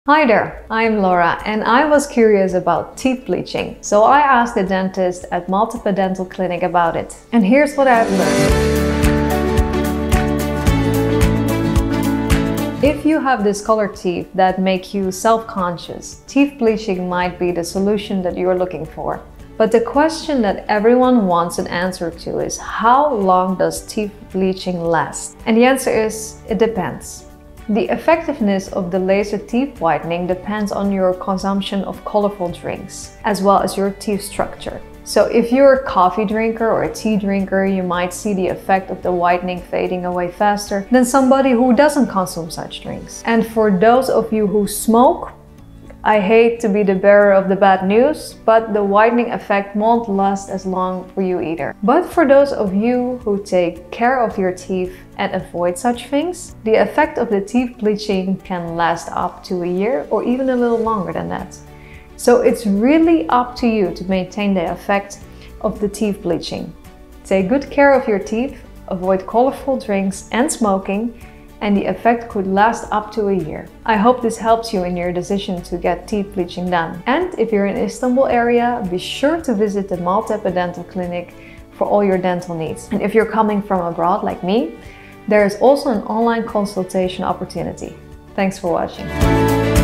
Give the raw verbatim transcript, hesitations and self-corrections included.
Hi there, I'm Laura and I was curious about teeth bleaching, so I asked the dentist at Maltepe Dental Clinic about it. And here's what I've learned. If you have discolored teeth that make you self-conscious, teeth bleaching might be the solution that you're looking for. But the question that everyone wants an answer to is, how long does teeth bleaching last? And the answer is, it depends. The effectiveness of the laser teeth whitening depends on your consumption of colorful drinks, as well as your teeth structure. So if you're a coffee drinker or a tea drinker, you might see the effect of the whitening fading away faster than somebody who doesn't consume such drinks. And for those of you who smoke, I hate to be the bearer of the bad news, but the whitening effect won't last as long for you either. But for those of you who take care of your teeth and avoid such things, the effect of the teeth bleaching can last up to a year or even a little longer than that. So it's really up to you to maintain the effect of the teeth bleaching. Take good care of your teeth, avoid colorful drinks and smoking, and the effect could last up to a year. I hope this helps you in your decision to get teeth bleaching done. And if you're in Istanbul area, be sure to visit the Maltepe Dental Clinic for all your dental needs. And if you're coming from abroad like me, there is also an online consultation opportunity. Thanks for watching.